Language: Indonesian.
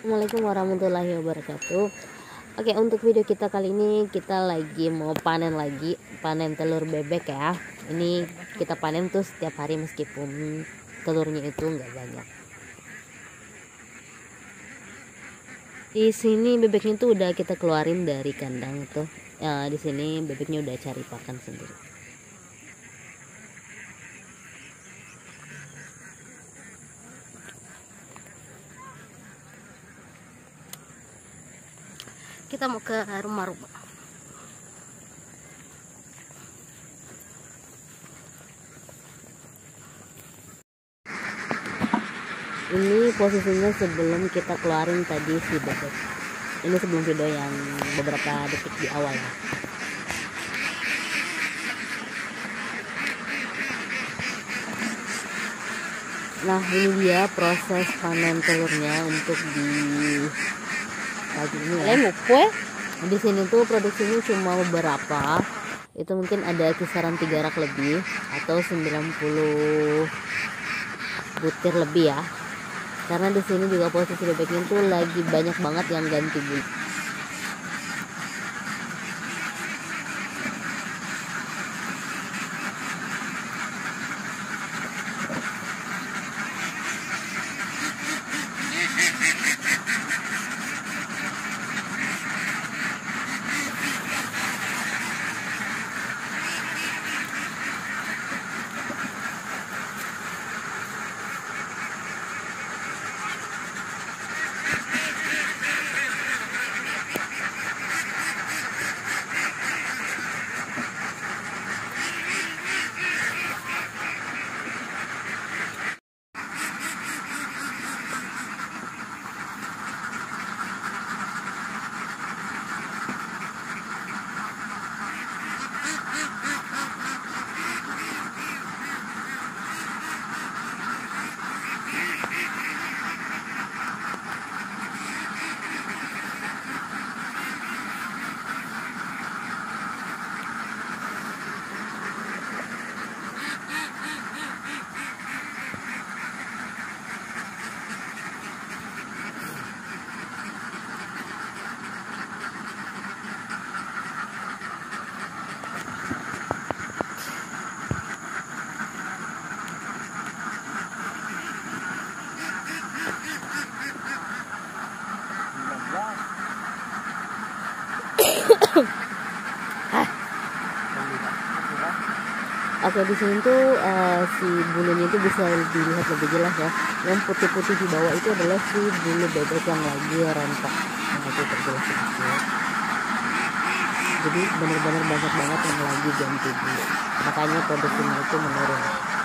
Assalamualaikum warahmatullahi wabarakatuh. Oke, untuk video kita kali ini kita lagi mau panen telur bebek ya. Ini kita panen tuh setiap hari meskipun telurnya itu nggak banyak. Di sini bebeknya tuh udah kita keluarin dari kandang tuh. Di sini bebeknya udah cari pakan sendiri. Kita mau ke rumah-rumah. Ini posisinya sebelum kita keluarin tadi si bebek. Ini sebelum video yang beberapa detik di awal ya. Nah, ini dia proses panen telurnya untuk di pagi ini ya. Di sini tuh produksinya cuma beberapa. Itu mungkin ada kisaran 3 rak lebih atau 90 butir lebih ya. Karena di sini juga posisi bebeknya tuh lagi banyak banget yang ganti bulu. Oke, di sini tuh si bulunya itu bisa dilihat lebih jelas ya. Yang putih-putih di bawah itu adalah si bulu bebek yang lagi rontok. Nah, itu terjelas sedikit. Jadi benar-benar banyak banget yang lagi ganti bulu. Makanya produksinya itu menurun.